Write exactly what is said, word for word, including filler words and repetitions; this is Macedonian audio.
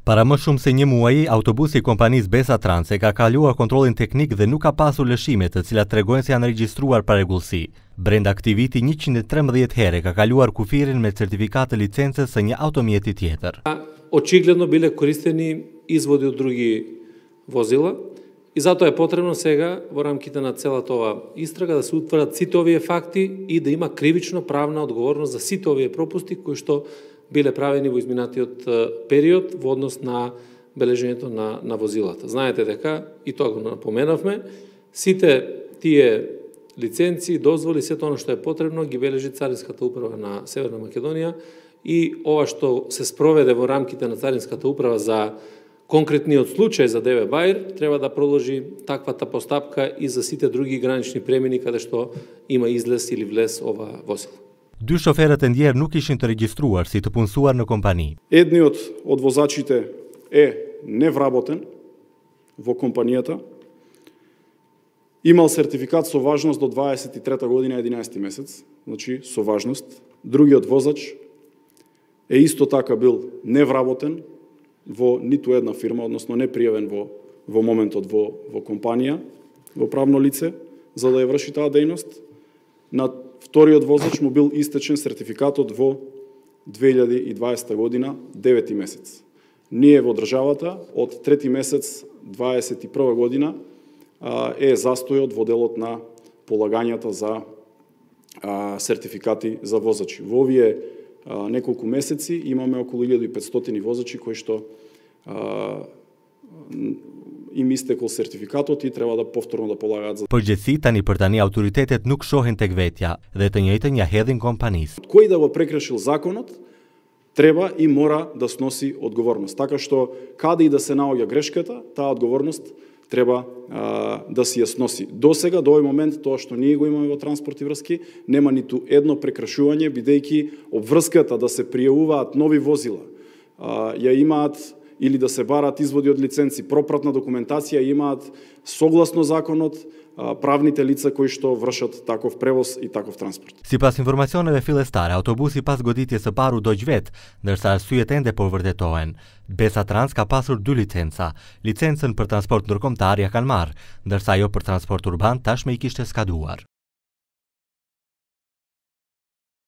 Para më shumë se një muaji, autobusi i kompanisë Besa Trans e ka kaluar kontrollin teknik dhe nuk ka pasur lëshime të cilat tregojnë se janë regjistruar parregullsi. Brenda këtij viti njëqind e trembëdhjetë herë ka kaluar kufirin me certifikat të licencës së një automjeti tjetër. Очигледно биле користени изводи од други возила и затоа е потребно сега во рамките на целата ова истрага да се утврдат сите овие факти и да има кривично правна одговорност за сите овие пропусти кои што биле правени во изминатиот период во однос на бележењето на, на возилата. Знаете дека, и тоа го напоменавме, сите тие лиценци, дозволи, сето оно што е потребно ги бележи Царинската управа на Северна Македонија и ова што се спроведе во рамките на Царинската управа за конкретниот случај за ДВ Баир треба да продолжи таквата постапка и за сите други гранични премини каде што има излез или влез ова возило. Dy shoferët e ndjerë nuk ishin të regjistruar si të punësuar në kompani. Едниот од возачите е невработен во компанијата. Имал сертификат со важност до дваесет и трета година единаесети месец, значи со важност. Другиот возач е исто така бил невработен во ниту една фирма, односно не пријавен во во моментот во во компанија, во правно лице за да ја врши таа дејност. На вториот возач му бил истечен сертификатот во две илјади и дваесета година, девети месец. Ние во државата од трети месец дваесет и прва година е застојот во делот на полагањата за сертификати за возачи. Во овие неколку месеци имаме околу илјада и петстотини возачи кои што им истекол сертификатот и треба да повторно да полагаат за. Përgjithësi tani për tani autoritetet nuk shohin tek vetja dhe të njëjtën ja hedhin kompanisë. Кој да го прекршил законот треба и мора да сноси одговорност. Така што каде и да се наоѓа грешката, таа одговорност треба а, да си ја сноси. До сега, до овој момент, тоа што ние го имаме во транспорт и врски, нема ниту едно прекршување, бидејќи обврската да се пријавуваат нови возила, а, ја имаат или да се барат изводи од лиценци, пропратна документација имаат согласно законот правните лица кои што вршат таков превоз и таков транспорт. Sipas informacioneve fillestare, autobusi pas goditjes së parë u doq vet, ndërsa arsyet ende po vërtetohen. Besa Trans ka pasur dy licenca. Licencën për transport ndërkombëtar ja kanë marrë, ndërsa ajo për transport urban tashmë i kishte skaduar.